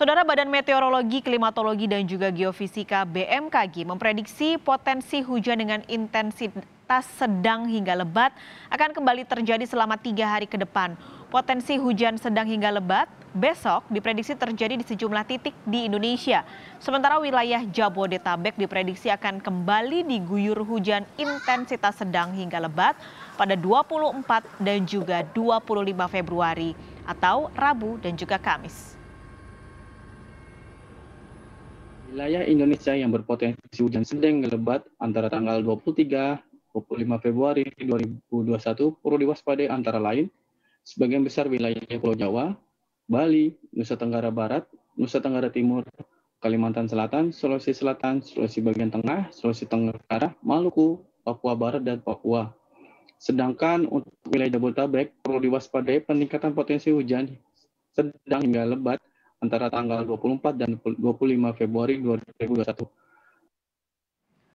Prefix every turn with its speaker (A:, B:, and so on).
A: Saudara Badan Meteorologi, Klimatologi, dan juga Geofisika BMKG memprediksi potensi hujan dengan intensitas sedang hingga lebat akan kembali terjadi selama 3 hari ke depan. Potensi hujan sedang hingga lebat besok diprediksi terjadi di sejumlah titik di Indonesia. Sementara wilayah Jabodetabek diprediksi akan kembali diguyur hujan intensitas sedang hingga lebat pada 24 dan juga 25 Februari atau Rabu dan juga Kamis.
B: Wilayah Indonesia yang berpotensi hujan sedang hingga lebat antara tanggal 23-25 Februari 2021 perlu diwaspadai antara lain sebagian besar wilayah Pulau Jawa, Bali, Nusa Tenggara Barat, Nusa Tenggara Timur, Kalimantan Selatan, Sulawesi Selatan, Sulawesi bagian tengah, Sulawesi Tenggara, Maluku, Papua Barat, dan Papua. Sedangkan untuk wilayah Jabodetabek perlu diwaspadai peningkatan potensi hujan sedang hingga lebat antara tanggal 24 dan 25 Februari 2021.